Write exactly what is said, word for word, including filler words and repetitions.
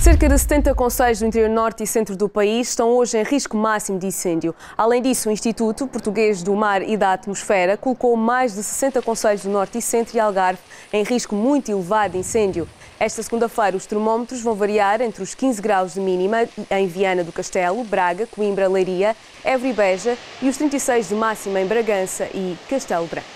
Cerca de setenta concelhos do interior norte e centro do país estão hoje em risco máximo de incêndio. Além disso, o Instituto Português do Mar e da Atmosfera colocou mais de sessenta concelhos do norte e centro e Algarve em risco muito elevado de incêndio. Esta segunda-feira, os termómetros vão variar entre os quinze graus de mínima em Viana do Castelo, Braga, Coimbra, Leiria, Évora e Beja e os trinta e seis de máxima em Bragança e Castelo Branco.